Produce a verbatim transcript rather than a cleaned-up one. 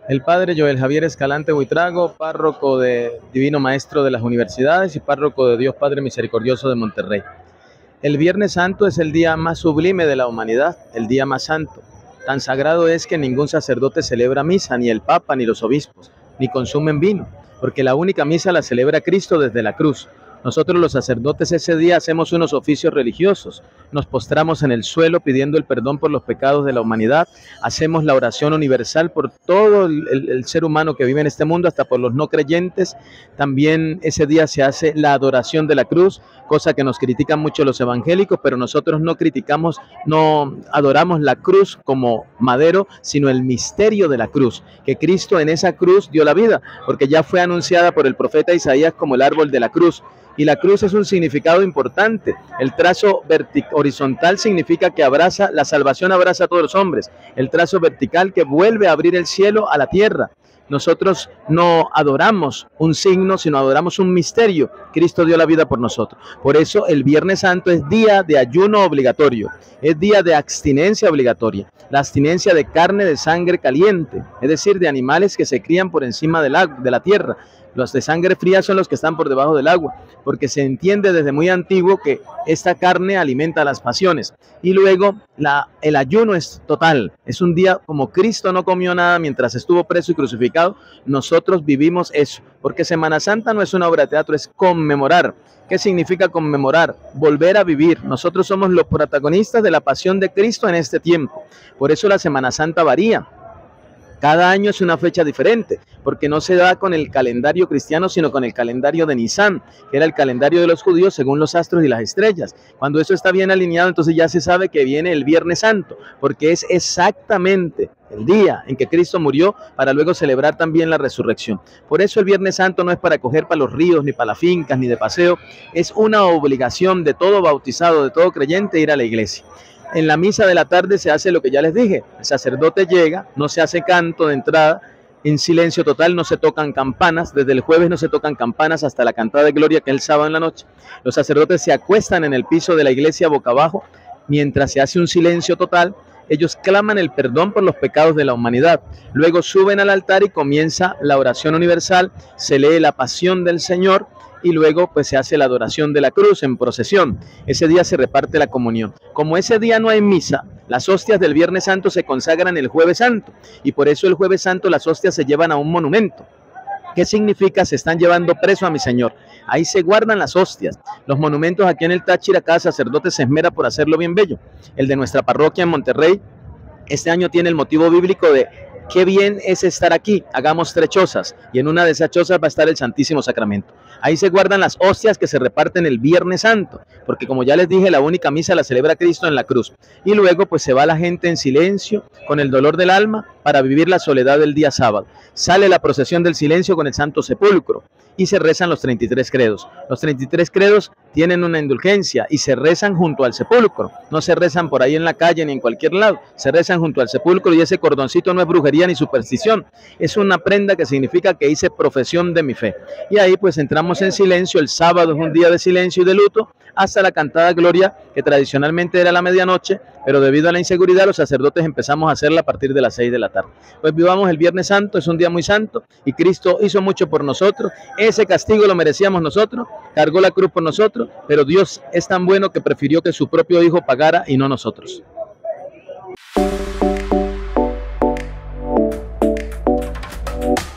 El padre Joel Javier Escalante Buitrago, párroco de Divino Maestro de las Universidades y párroco de Dios Padre Misericordioso de Monterrey. El Viernes Santo es el día más sublime de la humanidad, el día más santo. Tan sagrado es que ningún sacerdote celebra misa, ni el Papa, ni los obispos, ni consumen vino, porque la única misa la celebra Cristo desde la cruz. Nosotros los sacerdotes ese día hacemos unos oficios religiosos, nos postramos en el suelo pidiendo el perdón por los pecados de la humanidad, hacemos la oración universal por todo el, el, el ser humano que vive en este mundo, hasta por los no creyentes. También ese día se hace la adoración de la cruz, cosa que nos critican mucho los evangélicos, pero nosotros no criticamos, no adoramos la cruz como madero, sino el misterio de la cruz, que Cristo en esa cruz dio la vida, porque ya fue anunciada por el profeta Isaías como el árbol de la cruz. Y la cruz es un significado importante. El trazo horizontal significa que abraza, la salvación abraza a todos los hombres. El trazo vertical que vuelve a abrir el cielo a la tierra. Nosotros no adoramos un signo, sino adoramos un misterio. Cristo dio la vida por nosotros. Por eso el Viernes Santo es día de ayuno obligatorio, es día de abstinencia obligatoria. La abstinencia de carne de sangre caliente, es decir, de animales que se crían por encima del agua, de la tierra. Los de sangre fría son los que están por debajo del agua, porque se entiende desde muy antiguo que esta carne alimenta las pasiones. Y luego la, el ayuno es total, es un día como Cristo no comió nada mientras estuvo preso y crucificado, nosotros vivimos eso, porque Semana Santa no es una obra de teatro, es conmemorar. ¿Qué significa conmemorar? Volver a vivir. Nosotros somos los protagonistas de la pasión de Cristo en este tiempo. Por eso la Semana Santa varía. Cada año es una fecha diferente, porque no se da con el calendario cristiano, sino con el calendario de Nisan, que era el calendario de los judíos según los astros y las estrellas. Cuando eso está bien alineado, entonces ya se sabe que viene el Viernes Santo, porque es exactamente el día en que Cristo murió para luego celebrar también la resurrección. Por eso el Viernes Santo no es para coger para los ríos, ni para las fincas, ni de paseo, es una obligación de todo bautizado, de todo creyente ir a la iglesia. En la misa de la tarde se hace lo que ya les dije, el sacerdote llega, no se hace canto de entrada, en silencio total, no se tocan campanas, desde el jueves no se tocan campanas hasta la cantada de gloria, que es el sábado en la noche. Los sacerdotes se acuestan en el piso de la iglesia boca abajo, mientras se hace un silencio total, ellos claman el perdón por los pecados de la humanidad. Luego suben al altar y comienza la oración universal, se lee la pasión del Señor, y luego pues se hace la adoración de la cruz en procesión. Ese día se reparte la comunión. Como ese día no hay misa, las hostias del Viernes Santo se consagran el Jueves Santo, y por eso el Jueves Santo las hostias se llevan a un monumento. ¿Qué significa? Se están llevando preso a mi Señor. Ahí se guardan las hostias. Los monumentos aquí en el Táchira, cada sacerdote se esmera por hacerlo bien bello. El de nuestra parroquia en Monterrey, este año tiene el motivo bíblico de qué bien es estar aquí, hagamos tres chozas, y en una de esas chozas va a estar el Santísimo Sacramento. Ahí se guardan las hostias que se reparten el Viernes Santo, porque como ya les dije, la única misa la celebra Cristo en la cruz. Y luego pues se va la gente en silencio, con el dolor del alma, para vivir la soledad del día sábado. Sale la procesión del silencio con el Santo Sepulcro, y se rezan los treinta y tres credos. Los treinta y tres credos tienen una indulgencia y se rezan junto al sepulcro. No se rezan por ahí en la calle ni en cualquier lado, se rezan junto al sepulcro, y ese cordoncito no es brujería ni superstición, es una prenda que significa que hice profesión de mi fe. Y ahí pues entramos en silencio. El sábado es un día de silencio y de luto, hasta la cantada gloria, que tradicionalmente era a la medianoche, pero debido a la inseguridad los sacerdotes empezamos a hacerla a partir de las seis de la tarde. Pues vivamos el Viernes Santo, es un día muy santo, y Cristo hizo mucho por nosotros. Ese castigo lo merecíamos nosotros, cargó la cruz por nosotros, pero Dios es tan bueno que prefirió que su propio Hijo pagara y no nosotros. Thank you.